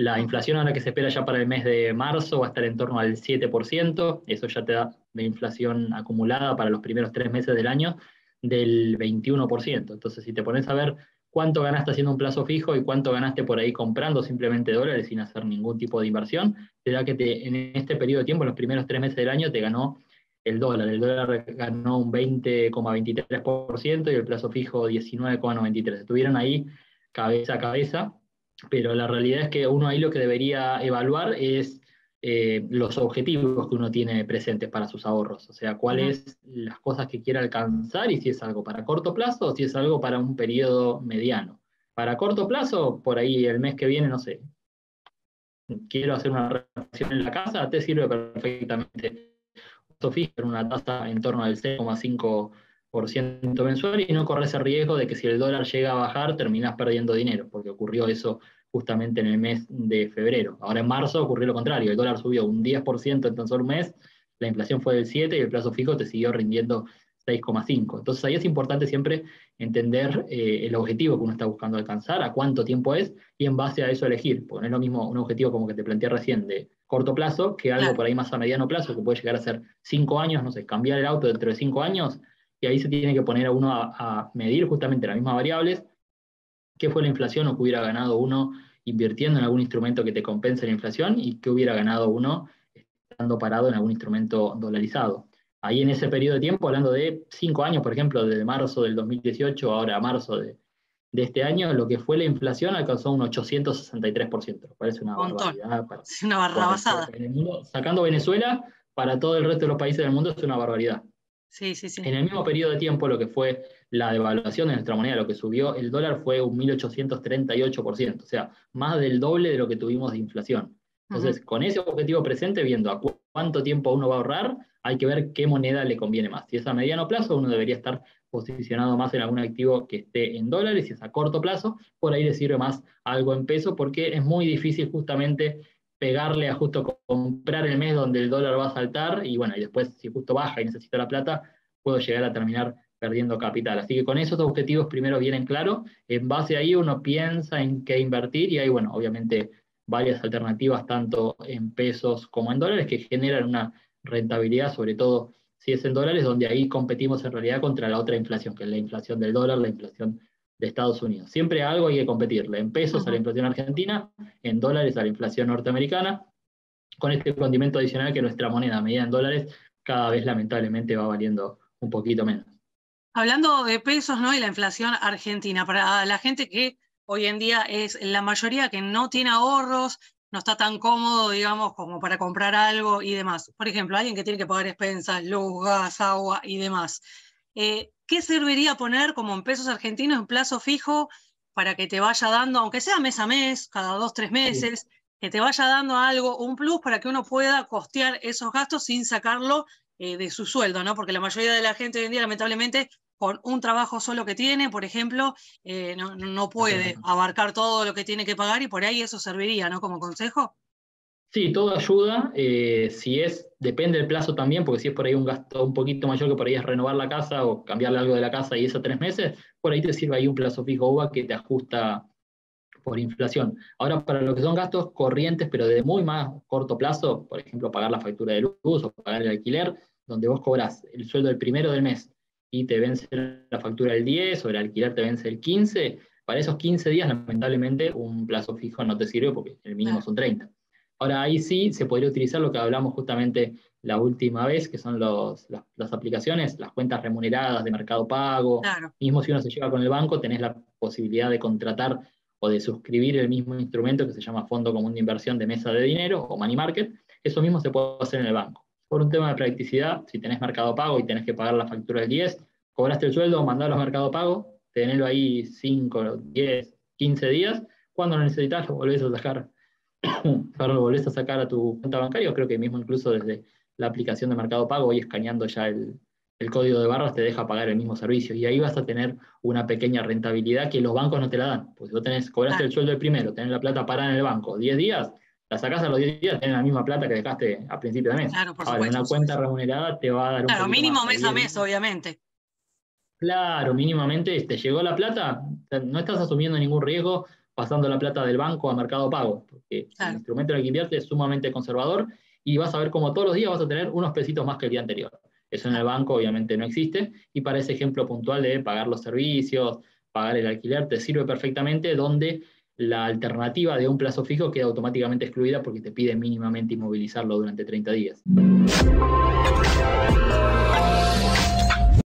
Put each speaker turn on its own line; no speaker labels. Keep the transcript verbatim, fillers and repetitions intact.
La inflación ahora que se espera ya para el mes de marzo va a estar en torno al siete por ciento, eso ya te da la inflación acumulada para los primeros tres meses del año del veintiuno por ciento. Entonces, si te pones a ver cuánto ganaste haciendo un plazo fijo y cuánto ganaste por ahí comprando simplemente dólares sin hacer ningún tipo de inversión, te da que te, en este periodo de tiempo, en los primeros tres meses del año, te ganó el dólar. El dólar ganó un veinte coma veintitrés por ciento y el plazo fijo diecinueve coma noventa y tres por ciento. Estuvieron ahí cabeza a cabeza, pero la realidad es que uno ahí lo que debería evaluar es eh, los objetivos que uno tiene presentes para sus ahorros, o sea,
Ujú.
cuáles las cosas que quiere alcanzar y si es algo para corto plazo o si es algo para un periodo mediano. Para corto plazo, por ahí el mes que viene, no sé, quiero hacer una reflexión en la casa, te sirve perfectamente fijo en una tasa en torno al seis coma cinco por ciento mensual y no corres el riesgo de que si el dólar llega a bajar terminás perdiendo dinero, porque ocurrió eso justamente en el mes de febrero. Ahora en marzo ocurrió lo contrario, el dólar subió un diez por ciento en tan solo un mes, la inflación fue del siete por ciento y el plazo fijo te siguió rindiendo seis coma cinco por ciento. Entonces ahí es importante siempre entender eh, el objetivo que uno está buscando alcanzar, a cuánto tiempo es, y en base a eso elegir, porque no es lo mismo un objetivo como que te planteé recién de corto plazo que algo
Claro.
por ahí más a mediano plazo, que puede llegar a ser cinco años, no sé, cambiar el auto dentro de cinco años, y ahí se tiene que poner a uno a, a medir justamente las mismas variables, qué fue la inflación o qué hubiera ganado uno invirtiendo en algún instrumento que te compense la inflación y qué hubiera ganado uno estando parado en algún instrumento dolarizado. Ahí en ese periodo de tiempo, hablando de cinco años, por ejemplo, desde marzo del dos mil dieciocho ahora a marzo de, de este año, lo que fue la inflación alcanzó un ochocientos sesenta y tres por ciento, lo cual es una
Un montón.
barbaridad para
Es una
cualquier
barrabasada.
país del mundo. Sacando Venezuela, para todo el resto de los países del mundo es una barbaridad.
Sí, sí, sí.
En el mismo periodo de tiempo, lo que fue la devaluación de nuestra moneda, lo que subió el dólar fue un mil ochocientos treinta y ocho por ciento, o sea, más del doble de lo que tuvimos de inflación.
Ujú.
Entonces, con ese objetivo presente, viendo a cu cuánto tiempo uno va a ahorrar, hay que ver qué moneda le conviene más. Si es a mediano plazo, uno debería estar posicionado más en algún activo que esté en dólares, si es a corto plazo, por ahí le sirve más algo en peso, porque es muy difícil justamente pegarle a justo comprar el mes donde el dólar va a saltar, y bueno, y después si justo baja y necesita la plata, puedo llegar a terminar perdiendo capital. Así que con esos objetivos primero vienen claros, en base a ahí uno piensa en qué invertir y hay, bueno, obviamente varias alternativas tanto en pesos como en dólares que generan una rentabilidad, sobre todo si es en dólares, donde ahí competimos en realidad contra la otra inflación, que es la inflación del dólar, la inflación de Estados Unidos. Siempre algo hay que competirle, en pesos a la
Ujú.
inflación argentina, en dólares a la inflación norteamericana, con este condimento adicional que nuestra moneda medida en dólares cada vez lamentablemente va valiendo un poquito menos.
Hablando de pesos, ¿no? Y la inflación argentina, para la gente que hoy en día es la mayoría que no tiene ahorros, no está tan cómodo, digamos, como para comprar algo y demás. Por ejemplo, alguien que tiene que pagar expensas, luz, gas, agua y demás. Eh, ¿qué serviría poner como en pesos argentinos en plazo fijo para que te vaya dando, aunque sea mes a mes, cada dos, tres
Sí.
meses, que te vaya dando algo, un plus para que uno pueda costear esos gastos sin sacarlo eh, de su sueldo, ¿no? Porque la mayoría de la gente hoy en día, lamentablemente, con un trabajo solo que tiene, por ejemplo, eh, no, no puede abarcar todo lo que tiene que pagar y por ahí eso serviría, ¿no? Como consejo.
Sí, todo ayuda. Eh, si es, depende del plazo también, porque si es por ahí un gasto un poquito mayor que por ahí es renovar la casa o cambiarle algo de la casa y eso a tres meses, por ahí te sirve ahí un plazo fijo U V A que te ajusta por inflación. Ahora, para lo que son gastos corrientes, pero de muy más corto plazo, por ejemplo, pagar la factura de luz o pagar el alquiler, donde vos cobras el sueldo del primero del mes y te vence la factura el diez o el alquiler te vence el quince, para esos quince días, lamentablemente, un plazo fijo no te sirve porque el mínimo
Claro,
son treinta. Ahora, ahí sí se podría utilizar lo que hablamos justamente la última vez, que son los, las, las aplicaciones, las cuentas remuneradas de Mercado Pago.
claro,
Mismo si uno se lleva con el banco, tenés la posibilidad de contratar o de suscribir el mismo instrumento que se llama Fondo Común de Inversión de Mesa de Dinero o Money Market. Eso mismo se puede hacer en el banco. Por un tema de practicidad, si tenés Mercado Pago y tenés que pagar la factura del diez, cobraste el sueldo, mandalo a Mercado Pago, tenelo ahí cinco, diez, quince días, cuando lo necesitas lo volvés a sacar, perdón, lo volvés a sacar a tu cuenta bancaria, creo que mismo incluso desde la aplicación de Mercado Pago y escaneando ya el, el código de barras te deja pagar el mismo servicio y ahí vas a tener una pequeña rentabilidad que los bancos no te la dan. Pues si vos tenés, cobraste el
claro,
sueldo el primero, tenés la plata parada en el banco diez días, la sacás a los diez días, tenés la misma plata que dejaste a principio de mes.
claro, por
Ahora,
supuesto.
una cuenta remunerada te va a dar un
Claro,
poquito
mínimo
más, a
mes a
diez
mes,
días.
obviamente.
Claro, mínimamente te llegó la plata, no estás asumiendo ningún riesgo pasando la plata del banco a Mercado Pago, porque claro, el instrumento en el que invierte es sumamente conservador y vas a ver como todos los días vas a tener unos pesitos más que el día anterior. Eso en el banco obviamente no existe, y para ese ejemplo puntual de pagar los servicios, pagar el alquiler, te sirve perfectamente, donde la alternativa de un plazo fijo queda automáticamente excluida porque te pide mínimamente inmovilizarlo durante treinta días.